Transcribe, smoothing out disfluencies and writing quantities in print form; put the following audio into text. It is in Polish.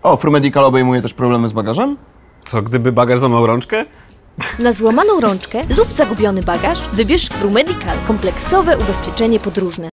O, ProMedical obejmuje też problemy z bagażem? Co, gdyby bagaż złamał rączkę? Na złamaną rączkę lub zagubiony bagaż wybierz ProMedical kompleksowe ubezpieczenie podróżne.